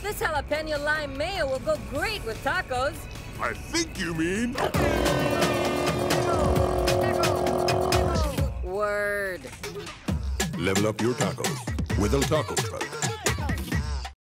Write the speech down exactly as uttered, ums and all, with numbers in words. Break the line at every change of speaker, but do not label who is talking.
This Jalapeño Lime Mayo will go great with tacos.
I think you mean...
Word.
Level up your tacos with El Taco Truck.